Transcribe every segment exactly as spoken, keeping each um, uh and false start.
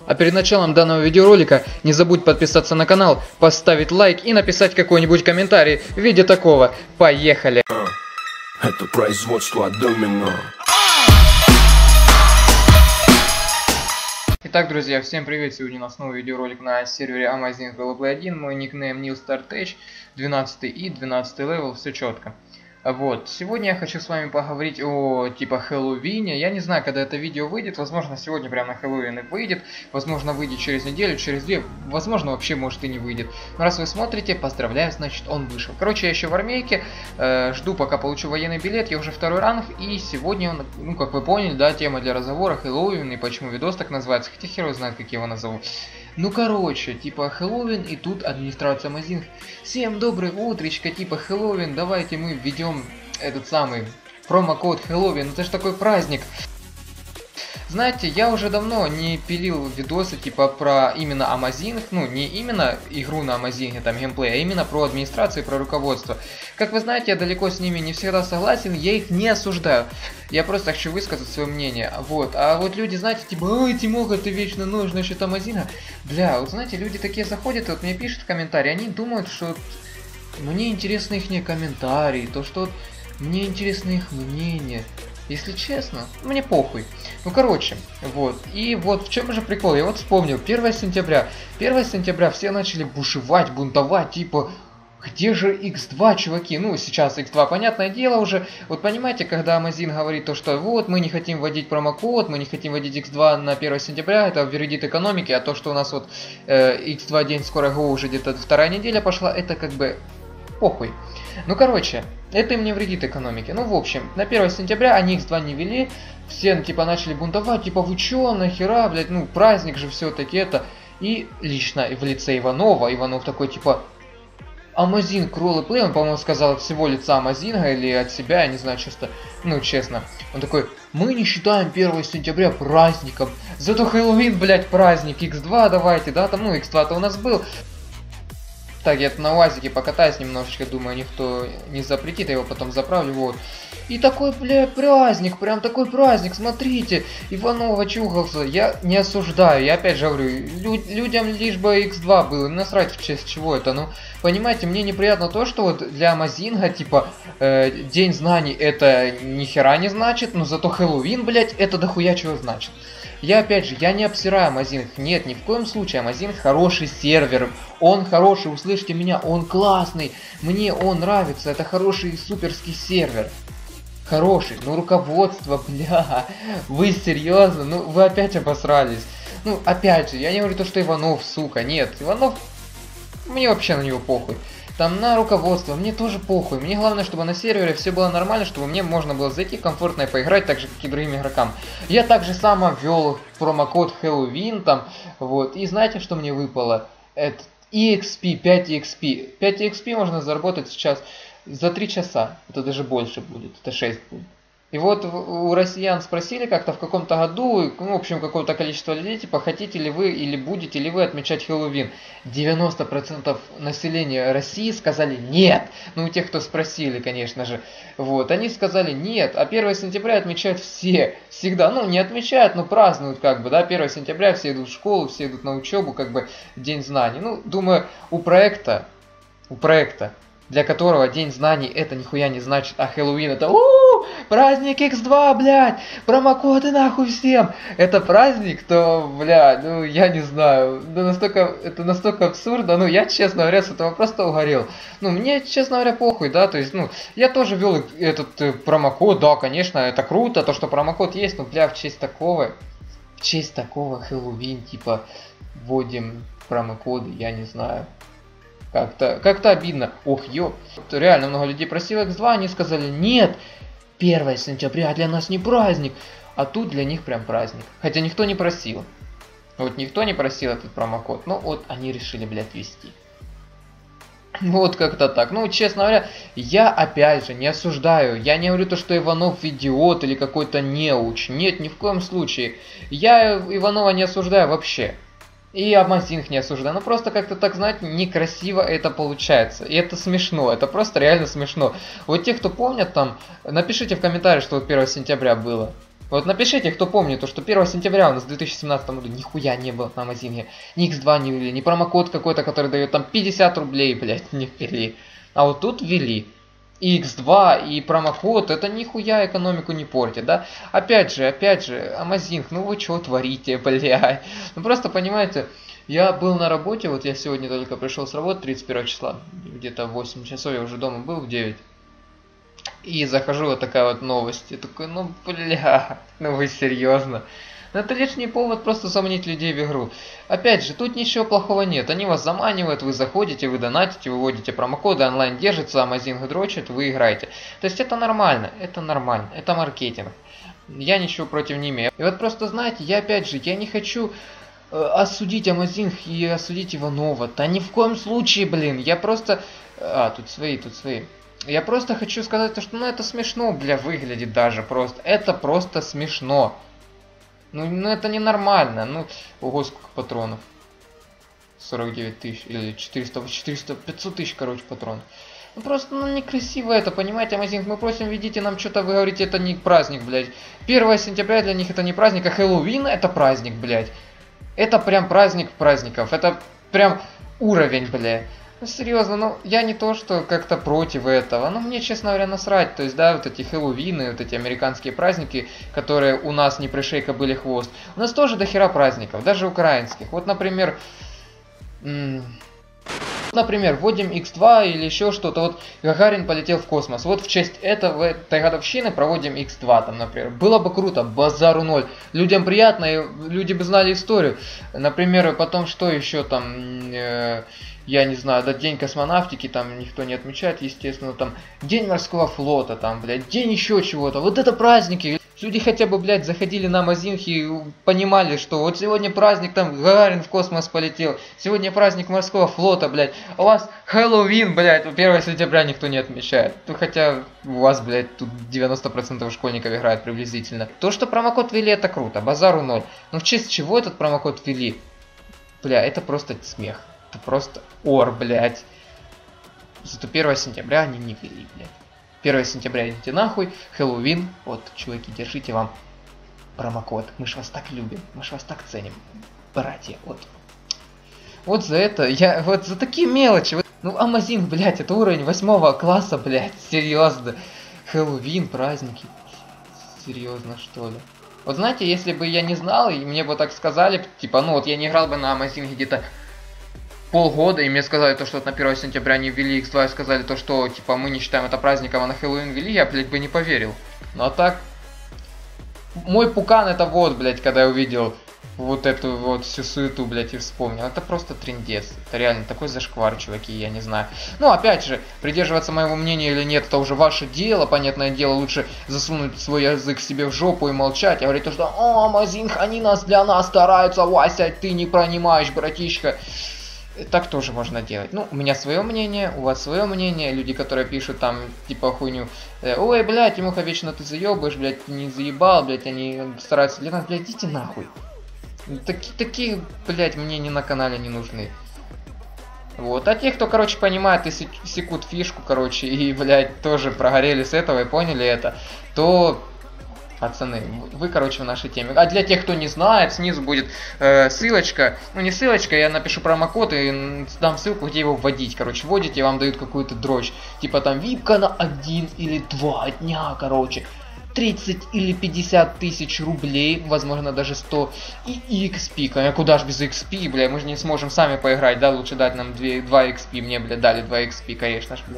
А перед началом данного видеоролика не забудь подписаться на канал, поставить лайк и написать какой-нибудь комментарий в виде такого. Поехали! Это производство Домино. Итак, друзья, всем привет! Сегодня у нас новый видеоролик на сервере Amazing Roleplay один. Мой никнейм NewStartEdge, двенадцатый и двенадцатый левел, все четко. Вот, сегодня я хочу с вами поговорить о типа Хэллоуине. Я не знаю, когда это видео выйдет, возможно сегодня прямо на Хэллоуин и выйдет, возможно выйдет через неделю, через две, возможно вообще может и не выйдет. Но раз вы смотрите, поздравляю, значит он вышел. Короче, я еще в армейке, э, жду пока получу военный билет, я уже второй ранг, и сегодня, он, ну как вы поняли, да, тема для разговора Хэллоуин, и почему видос так называется, хотя хер знает, как я его назову. Ну короче, типа Хэллоуин, и тут администрация Amazing. Всем доброе утречко, типа Хэллоуин, давайте мы введем этот самый промокод Хэллоуин, это же такой праздник. Знаете, я уже давно не пилил видосы типа про именно Amazing, ну не именно игру на Amazing, там геймплей, а именно про администрацию и про руководство. Как вы знаете, я далеко с ними не всегда согласен, я их не осуждаю. Я просто хочу высказать свое мнение. Вот. А вот люди, знаете, типа, ой, Тимоха, ты вечно нож насчет Амазинга. Бля, вот знаете, люди такие заходят и вот мне пишут в комментарии, они думают, что мне интересны их комментарии, то что мне интересны их мнения. Если честно, мне похуй. Ну короче, вот. И вот в чем же прикол, я вот вспомнил, первое сентября. первое сентября все начали бушевать, бунтовать, типа... Где же икс два, чуваки? Ну, сейчас икс два, понятное дело уже. Вот понимаете, когда Amazing говорит то, что вот, мы не хотим вводить промокод, мы не хотим вводить икс два на первое сентября, это вредит экономике, а то, что у нас вот э, икс два день скоро го уже где-то вторая неделя пошла, это как бы похуй. Ну, короче, это им не вредит экономике. Ну, в общем, на первое сентября они икс два не вели, все, типа, начали бунтовать, типа, вы чё, нахера, блядь, ну, праздник же все-таки это. И лично в лице Иванова, Иванов такой, типа... Amazing Roleplay, он, по-моему, сказал от всего лица Амазинга или от себя, я не знаю, честно, ну, честно. Он такой, мы не считаем первое сентября праздником, зато Хэллоуин, блядь, праздник, икс два давайте, да, там, ну, икс два-то у нас был. Так, я на УАЗике покатаюсь немножечко, думаю, никто не запретит, я его потом заправлю, вот. И такой, бля, праздник, прям такой праздник, смотрите, Иванова чухался, я не осуждаю, я опять же говорю, лю людям лишь бы икс два было, насрать в честь чего это, ну, понимаете, мне неприятно то, что вот для Амазинга, типа, э, День знаний это ни хера не значит, но зато Хэллоуин, блядь, это дохуя чего значит. Я опять же, я не обсираю Amazing, нет, ни в коем случае, Amazing хороший сервер, он хороший, услышьте меня, он классный, мне он нравится, это хороший суперский сервер. Хороший, ну руководство, бля, вы серьезно, ну вы опять обосрались. Ну опять же, я не говорю то, что Иванов, сука, нет, Иванов, мне вообще на него похуй. Там на руководство, мне тоже похуй. Мне главное, чтобы на сервере все было нормально, чтобы мне можно было зайти комфортно и поиграть, так же, как и другим игрокам. Я также сам ввел промокод Хэллоуин там, вот. И знаете, что мне выпало? Это и экс пи, пять и экс пи. пять и экс пи можно заработать сейчас за три часа. Это даже больше будет, это шесть будет. И вот у россиян спросили как-то в каком-то году, ну, в общем, какое-то количество людей, типа, хотите ли вы или будете ли вы отмечать Хэллоуин. девяносто процентов населения России сказали нет. Ну, у тех, кто спросили, конечно же. Вот, они сказали нет, а первое сентября отмечают все. Всегда, ну, не отмечают, но празднуют, как бы, да, первое сентября все идут в школу, все идут на учебу, как бы, День знаний. Ну, думаю, у проекта, у проекта, для которого День знаний это нихуя не значит, а Хэллоуин это у-у-у, праздник икс два, блядь, промокоды нахуй всем. Это праздник, то, бля, ну я не знаю, ну, настолько, это настолько абсурдно, ну я, честно говоря, с этого просто угорел. Ну мне, честно говоря, похуй, да, то есть, ну, я тоже ввел этот э, промокод, да, конечно, это круто, то, что промокод есть, но, бля, в честь такого, в честь такого Хэллоуин, типа, вводим промокоды, я не знаю. Как-то как-то обидно. Ох, ёп. Реально много людей просило икс два, они сказали, нет, первое сентября для нас не праздник. А тут для них прям праздник. Хотя никто не просил. Вот никто не просил этот промокод. Ну вот они решили, блядь, ввести. Вот как-то так. Ну, честно говоря, я опять же не осуждаю. Я не говорю то, что Иванов идиот или какой-то неуч. Нет, ни в коем случае. Я Иванова не осуждаю вообще. И Amazing не осуждаю. Ну просто как-то так, знаете, некрасиво это получается. И это смешно. Это просто реально смешно. Вот те, кто помнят там, напишите в комментариях, что вот первое сентября было. Вот напишите, кто помнит, то, что первого сентября у нас в две тысячи семнадцатом году нихуя не было на Амазинге. Ни икс два не ввели, ни промокод какой-то, который дает там пятьдесят рублей, блядь, не ввели. А вот тут ввели. И икс два, и промокод, это нихуя экономику не портит, да? Опять же, опять же, Амазинг, ну вы что творите, блядь? Ну просто понимаете, я был на работе, вот я сегодня только пришел с работы, тридцать первого числа, где-то в восемь часов я уже дома был, в девять. И захожу, вот такая вот новость. Я такой, ну бля, ну вы серьезно? Ну это лишний повод просто заманить людей в игру. Опять же, тут ничего плохого нет. Они вас заманивают, вы заходите, вы донатите, выводите промокоды, онлайн держится, Амазинг дрочит, вы играете. То есть это нормально, это нормально, это маркетинг. Я ничего против не имею. И вот просто знаете, я опять же, я не хочу э, осудить Амазинг и осудить Иванова. Да ни в коем случае, блин. Я просто... А, тут свои, тут свои. Я просто хочу сказать, что ну это смешно, бля, выглядит даже просто. Это просто смешно. Ну, ну это ненормально. Ну, ого, сколько патронов. сорок девять тысяч или четыреста, четыреста, пятьсот тысяч, короче, патронов. Ну просто, ну некрасиво это, понимаете, Амазинг, мы просим, ведите нам что-то, вы говорите, это не праздник, блядь. первого сентября для них это не праздник, а Хэллоуин это праздник, блядь. Это прям праздник праздников, это прям уровень, блядь. Ну серьезно, ну я не то, что как-то против этого, ну мне, честно говоря, насрать. То есть, да, вот эти Хэллоуины, вот эти американские праздники, которые у нас не пришей кобыле хвост. У нас тоже дохера праздников, даже украинских. Вот, например, например, вводим икс два или еще что-то. Вот Гагарин полетел в космос. Вот в честь этого, этой годовщины проводим икс два, там, например. Было бы круто, базару ноль. Людям приятно, и люди бы знали историю. Например, потом что еще там... Э Я не знаю, да, день космонавтики там никто не отмечает, естественно, там день морского флота, там, блядь, день еще чего-то. Вот это праздники. Люди хотя бы, блядь, заходили на Амазинг и понимали, что вот сегодня праздник, там, Гагарин в космос полетел, сегодня праздник морского флота, блядь, а у вас Хэллоуин, блядь, первого сентября никто не отмечает. Ну, хотя у вас, блядь, тут девяносто процентов школьников играют приблизительно. То, что промокод ввели, это круто, базару ноль. Но в честь чего этот промокод ввели? Бля, это просто смех. Это просто ор, блядь. Зато первого сентября они не ввели, блядь. первого сентября идите нахуй, Хэллоуин. Вот, чуваки, держите вам промокод. Мы ж вас так любим, мы ж вас так ценим. Братья, вот. Вот за это, я, вот за такие мелочи. Вот, ну, Амазинг, блядь, это уровень восьмого класса, блядь, серьезно. Хэллоуин, праздники. Серьезно, что ли? Вот знаете, если бы я не знал, и мне бы так сказали, типа, ну вот я не играл бы на Амазинге где-то полгода, и мне сказали то, что на первого сентября не ввели икс два, и сказали то, что, типа, мы не считаем это праздником, а на Хэллоуин ввели, я, блядь, бы не поверил. Ну а так, мой пукан это вот, блядь, когда я увидел вот эту вот всю суету, блядь, и вспомнил. Это просто трындец. Это реально такой зашквар, чуваки, я не знаю. Ну, опять же, придерживаться моего мнения или нет, это уже ваше дело. Понятное дело, лучше засунуть свой язык себе в жопу и молчать. И говорить то, что «О, Амазинг, они нас для нас стараются, Вася, ты не понимаешь, братишка». Так тоже можно делать. Ну, у меня свое мнение, у вас свое мнение. Люди, которые пишут там, типа, хуйню. Ой, блядь, Тимуха, вечно ты заебаешь, блядь, не заебал, блядь, они стараются для нас, блядь, идите нахуй. Такие, такие, блядь, мне не на канале не нужны. Вот. А те, кто, короче, понимает и секут фишку, короче, и, блядь, тоже прогорели с этого и поняли это, то... Пацаны, вы, короче, в нашей теме. А для тех, кто не знает, снизу будет э, ссылочка. Ну, не ссылочка, я напишу промокод и дам ссылку, где его вводить. Короче, вводите, и вам дают какую-то дрочь. Типа там випка на один или два дня, короче. тридцать или пятьдесят тысяч рублей, возможно, даже сто. И икс пи. А куда ж без икс пи, бля, мы же не сможем сами поиграть, да? Лучше дать нам два икс пи. Мне, бля, дали два икс пи, конечно ж, бля.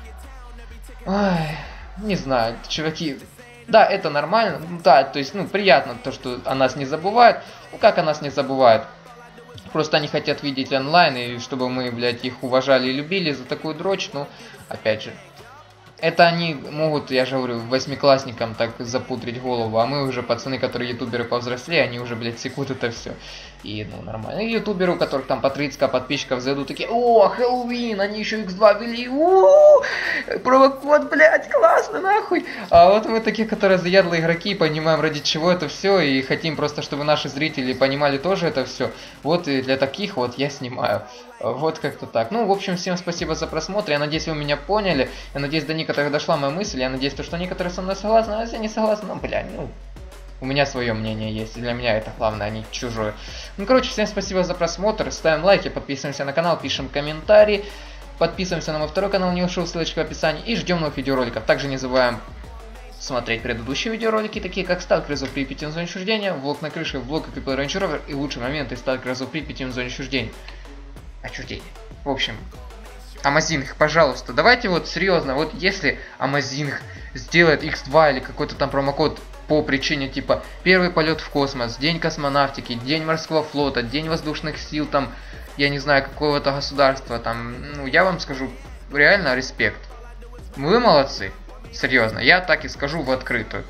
Ой, не знаю, чуваки... Да, это нормально, да, то есть, ну, приятно то, что о нас не забывают. Ну, как о нас не забывают? Просто они хотят видеть онлайн, и чтобы мы, блядь, их уважали и любили за такую дрочь, ну, опять же. Это они могут, я же говорю, восьмиклассникам так запудрить голову, а мы уже пацаны, которые ютуберы повзрослее, они уже, блядь, секут это все. И, ну, нормально. И ютуберы, у которых там по тридцать подписчиков зайдут, такие, о, Хэллоуин, они еще икс два ввели, у промокод, блядь, классно, нахуй. А вот мы такие, которые заядлые игроки, понимаем, ради чего это все, и хотим просто, чтобы наши зрители понимали тоже это все. Вот и для таких вот я снимаю. Вот как-то так. Ну, в общем, всем спасибо за просмотр. Я надеюсь, вы меня поняли. Я надеюсь, до некоторых дошла моя мысль. Я надеюсь, то, что некоторые со мной согласны, а если не согласны, ну, бля, ну, У меня свое мнение есть, для меня это главное, а не чужое. Ну, короче, всем спасибо за просмотр, ставим лайки, подписываемся на канал, пишем комментарии, подписываемся на мой второй канал, не ушел, ссылочка в описании, и ждем новых видеороликов. Также не забываем смотреть предыдущие видеоролики, такие как Сталкер в Припяти в зоне отчуждения, влог на крыше, влог как People Range Rover и лучшие моменты Сталкера в Припяти в зоне отчуждения. Отчуждения. В общем, Амазинг, пожалуйста, давайте вот серьезно, вот если Амазинг сделает икс два или какой-то там промокод по причине типа первый полет в космос, день космонавтики, день морского флота, день воздушных сил, там, я не знаю, какого-то государства, там, ну, я вам скажу, реально респект. Вы молодцы, серьезно, я так и скажу в открытую.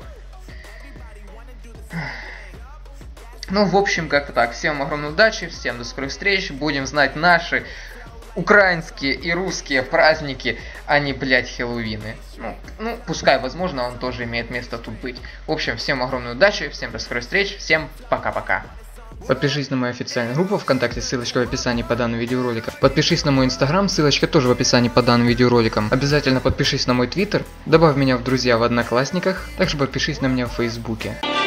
Ну, в общем, как-то так. Всем огромной удачи, всем до скорых встреч, будем знать наши украинские и русские праздники, а не, блядь, Хэллоуины. Ну, ну, пускай, возможно, он тоже имеет место тут быть. В общем, всем огромной удачи, всем до скорых встреч, всем пока-пока. Подпишись на мою официальную группу ВКонтакте, ссылочка в описании по данному видеоролику. Подпишись на мой инстаграм, ссылочка тоже в описании по данным видеороликам. Обязательно подпишись на мой твиттер, добавь меня в друзья в Одноклассниках, также подпишись на меня в Фейсбуке.